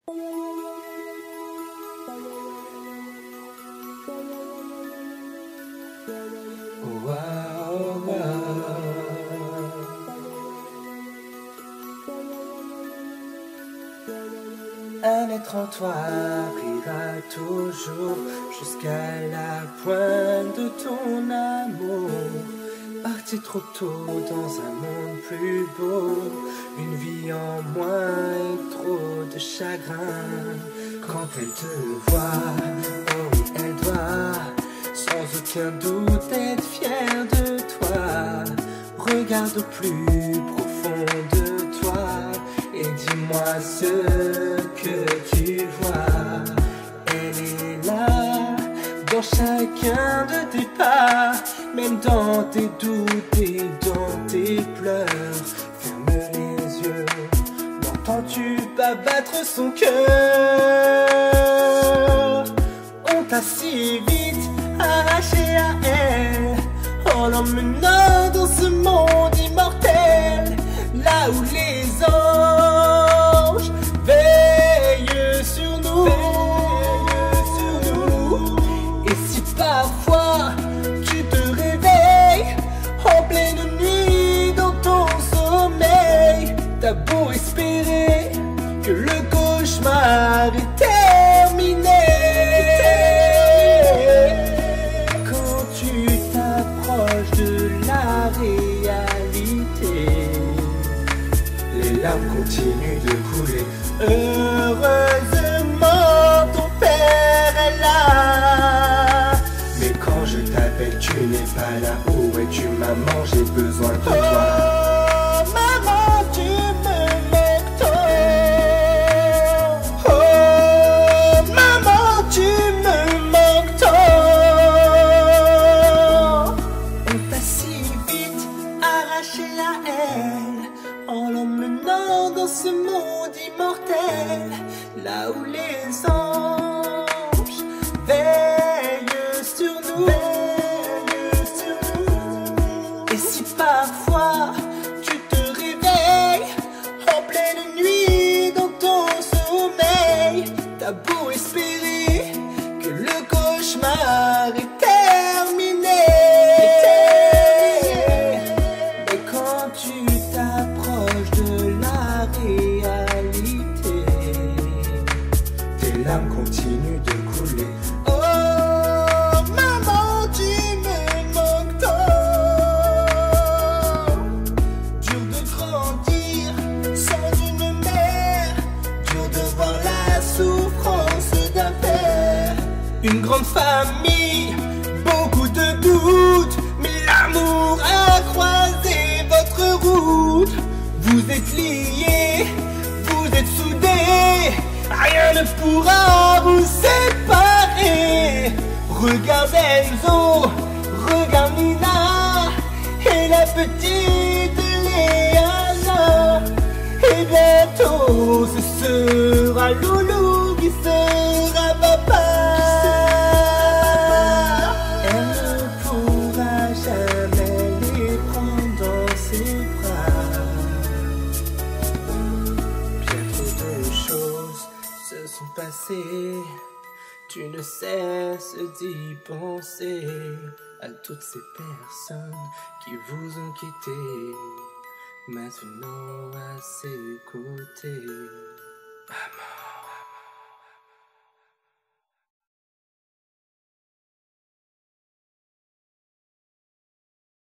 Un être en toi brillera toujours jusqu'à la pointe de ton amour. Parti trop tôt dans un monde plus beau, une vie en moins et trop de chagrin. Quand elle te voit, oh oui elle doit sans aucun doute être fière de toi. Regarde au plus profond de toi et dis-moi ce que tu vois. Elle est là dans chacun de tes pas, même dans tes doutes et dans tes pleurs. Ferme les yeux, n'entends-tu pas battre son cœur? On t'a si vite arraché à elle, en l'emmenant dans ce monde immortel, là où les anges veillent sur nous. Et si parfois tu te réveilles en pleine nuit dans ton sommeil, t'as beau espérer que le cauchemar est terminé. Quand tu t'approches de la réalité, les larmes continuent de couler. Heureusement ton père est là, mais quand je t'appelle tu n'es pas là. Où es-tu maman, j'ai besoin de toi. Oh maman, tu me manques tant. Oh maman, tu me manques tant. On t'a si vite arraché à elle, en l'emmenant dans ce monde immortel, là où les anges veillent sur nous. Et si parfois tu te réveilles en pleine nuit dans ton sommeil, t'as beau espérer que le cauchemar est terminé. Mais quand tu t'approches de la réalité, tes larmes continuent de couler. Oh maman, tu me manques tant. Dur de grandir sans une mère, dur de voir la souffrance d'un père. Une grande famille, beaucoup de doutes, mais l'amour a croisé votre route. Vous êtes liés, vous êtes soudés, rien ne pourra vous séparer. Regarde Enzo, regarde Nina et la petite Léana. Et bientôt ce sera Loulou qui sera papa. Elle ne pourra jamais les prendre dans ses bras. Bien trop de choses se sont passées, tu ne cesses d'y penser à toutes ces personnes qui vous ont quitté, maintenant à ses côtés. Maman.